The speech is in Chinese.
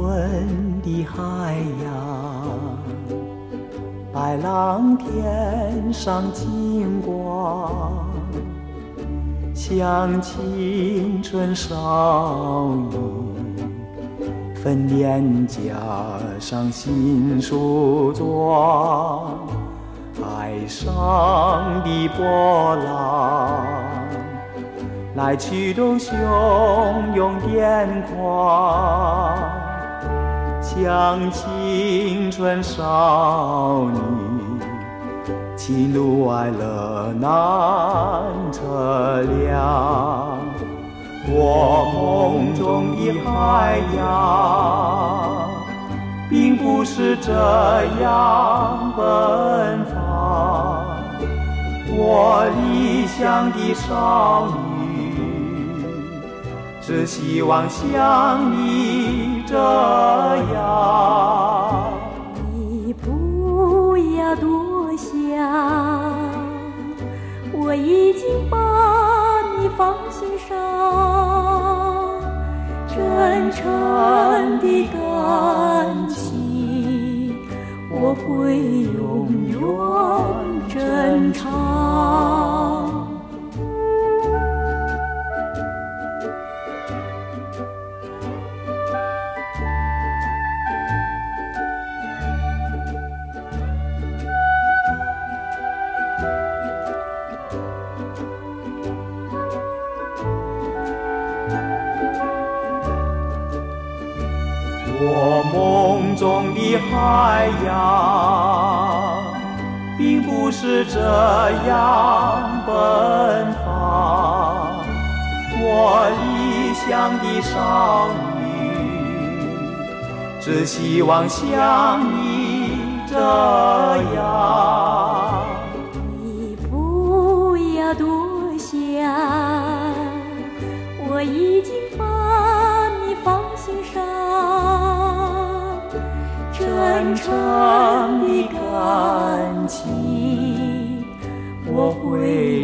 浑的海洋，白浪天上金光，像青春少女，粉脸颊上新梳妆，海上的波浪来去都汹涌癫狂，像青春少女，喜怒哀乐难测量。我梦中的海洋，并不是这样奔放。我理想的少女，只希望像你这样。 你不要多想，我已经把你放心上，真诚的感情我会永远珍藏。 我梦中的海洋，并不是这样奔放。我理想的少女，只希望像你这样。 你不要多想，我已经把你放心上，真诚的感情我会